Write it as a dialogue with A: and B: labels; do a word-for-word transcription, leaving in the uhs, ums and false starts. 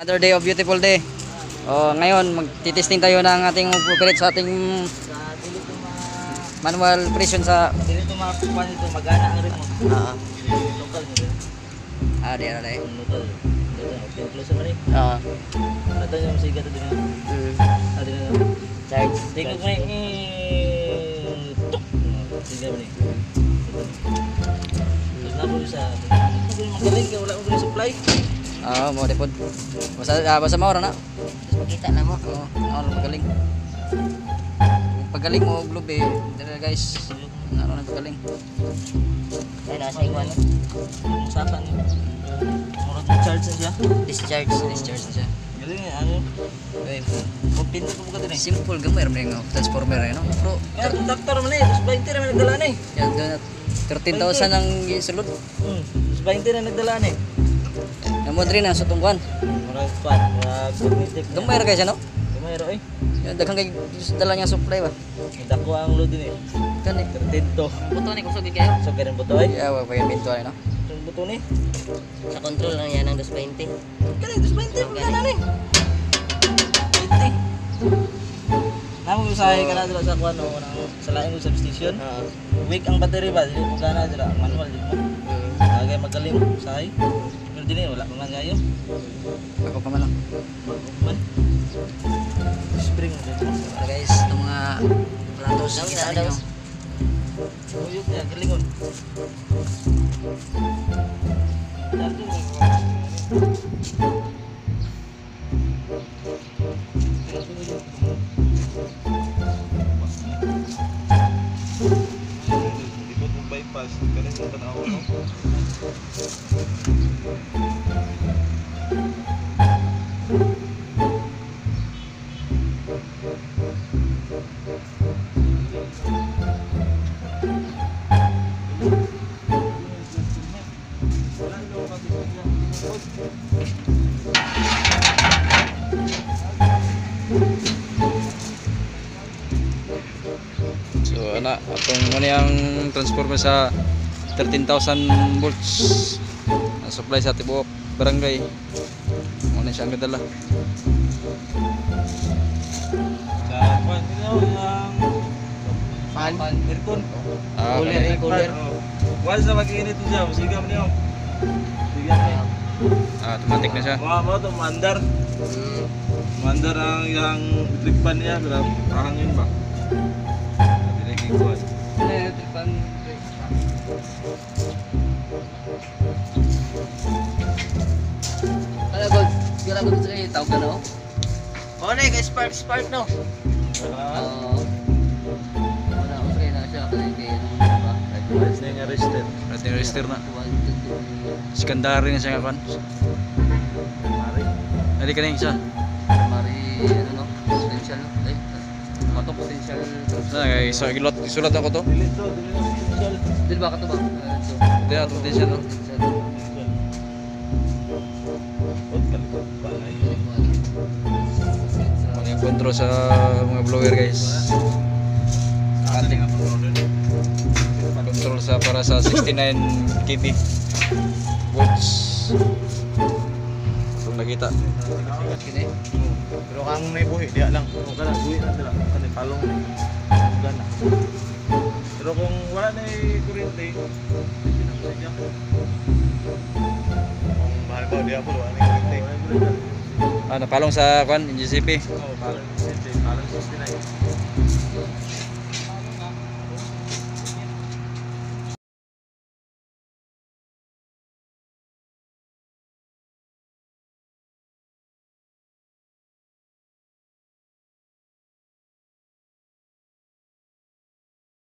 A: Another day of beautiful day. Oh, ngayon magti-testing tayo ng ating operate sa ating manual precision sa
B: dili to makuha nito magana ang remote.
A: Ah.
B: Local nito.
A: Ah, di ara dai.
B: Local. Dito close man ni.
A: Ah.
B: Ato yung siga to din.
A: Mm.
B: Adi na.
A: Charge.
B: Tingog mo ni. Siga man ni. Tapos na mo sa magaling kay wala ko supply.
A: Ah, mo depod. Basta ah, basta maura na.
C: Makita na mo.
A: Oh, ano magaling. Pagaling mo globe eh. Dito guys. Ano na pagaling.
C: Ay, nasa iwan.
B: Usapan ni. Murag charge na siya.
A: Discharge, discharge na siya.
B: Galing eh, ano.
A: Okay.
B: Kung pinto ko ba din eh.
A: Simple gamay ra yung transformer eh, no? Pro.
B: Kaya conductor man eh, dos twenty na nagdala na eh.
A: Yan doon thirteen thousand ang gisulod.
B: Hmm, dos twenty na nagdala na eh.
A: Namo diri na sa tungkuan.
B: Murag pan, murag magnetic.
A: Gamay ra kay siya no?
B: Gamay ro eh.
A: Yung daghang kay dala niya supply ba.
B: Dako ang load din eh.
A: Kani.
B: Tento.
A: Buto ni kusog kayo.
B: So ganun buto eh.
A: Ya, wa pa binto ay no.
B: Yung buto ni.
C: Sa control lang yan ang dos twenty.
B: Kani dos twenty mo na ni. twenty. Namo usahay ka na dira sa kuan no nang sa laing substation.
C: Oo.
B: Weak ang battery ba? Dili mo gana dira manual dili mo. Agay magaling usahay. Pero dili wala pa man gayo.
A: Ako pa man lang.
B: Man. Spring dito.
A: So guys, itong mga platos
C: Daw,
A: kita
C: daw.
A: ninyo.
B: Uyok niya galingon.
D: Ikot mo bypass, ganun mo tanaw no?
E: So ana atong ano yung transformer sa thirteen thousand volts na supply sa tibuok barangay. Ano siya ang gadala.
D: Sa kwan dito ang
B: Fan, aircon.
E: Ah,
C: Cooler,
E: kanina.
C: eh, cooler.
D: once na mag-init to siya, sigam niyo. Sigam niyo.
E: Ah, automatic na siya.
D: Mga mo to mandar.
C: Hmm.
D: Mandar ang yang tripan niya, pero hangin ba? Dili kay kuan.
A: Ala god, gira ko sa kay tawag no.
C: Oh, na, kay spark, spark, no?
D: Ah,
A: Oo. Wala ko kay na siya kay kay ano ba?
D: wala na yung arrested.
E: Ready register na. Sekondary na siya nga kan.
D: Mari.
E: Dali ka na isa.
A: Mari ano no? Potential no. Ay. Mato potential.
E: Sa kay isa gilot isulat ako to.
D: Dili to, dili na official.
A: Dili ba ka to ba? Ah, so,
E: Dili ato potential no.
D: Ot kalikot pa na yun.
E: Ano yung control sa mga blower guys.
D: Ating upload.
E: Control sa para sa sixty-nine kilowatt volts. Kung nakita.
A: kini.
D: Pero kang may buhi, diya lang. Kung ka na, buhi na sila. Kani palong na. Gana. Pero kung wala na yung kuryente, hindi na siya. Kung mahal ba, diya po, wala na yung kuryente.
E: Ah, napalong sa kwan, N G C P.
D: Oo, palong sixty-nine. Palong sixty-nine.